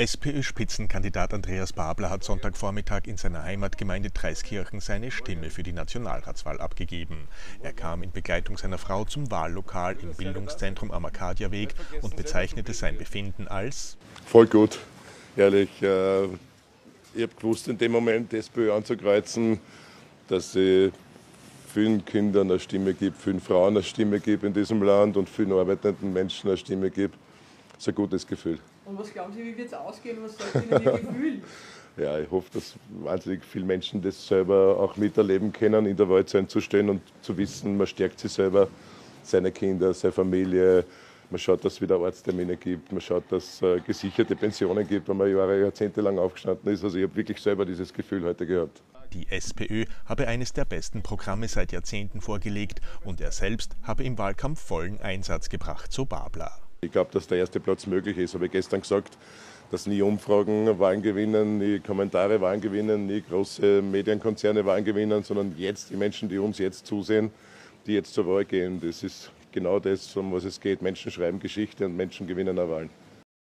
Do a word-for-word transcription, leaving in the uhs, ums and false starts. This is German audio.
SPÖ-Spitzenkandidat Andreas Babler hat Sonntagvormittag in seiner Heimatgemeinde Traiskirchen seine Stimme für die Nationalratswahl abgegeben. Er kam in Begleitung seiner Frau zum Wahllokal im Bildungszentrum am Arkadiaweg und bezeichnete sein Befinden als voll gut, ehrlich. Äh, ich habe gewusst, in dem Moment die SPÖ anzukreuzen, dass sie vielen Kindern eine Stimme gibt, vielen Frauen eine Stimme gibt in diesem Land und vielen arbeitenden Menschen eine Stimme gibt. Das ist ein gutes Gefühl. Und was glauben Sie, wie wird es ausgehen? Was sagt Ihnen Ihr Gefühl? Ja, ich hoffe, dass wahnsinnig viele Menschen das selber auch miterleben können, in der Wahl sein zu stehen und zu wissen, man stärkt sich selber, seine Kinder, seine Familie. Man schaut, dass es wieder Arzttermine gibt, man schaut, dass es äh, gesicherte Pensionen gibt, wenn man Jahre, jahrzehntelang aufgestanden ist. Also ich habe wirklich selber dieses Gefühl heute gehabt. Die SPÖ habe eines der besten Programme seit Jahrzehnten vorgelegt und er selbst habe im Wahlkampf vollen Einsatz gebracht, so Babler. Ich glaube, dass der erste Platz möglich ist. Habe ich gestern gesagt, dass nie Umfragen Wahlen gewinnen, nie Kommentare Wahlen gewinnen, nie große Medienkonzerne Wahlen gewinnen, sondern jetzt die Menschen, die uns jetzt zusehen, die jetzt zur Wahl gehen. Das ist genau das, um was es geht. Menschen schreiben Geschichte und Menschen gewinnen auch Wahlen.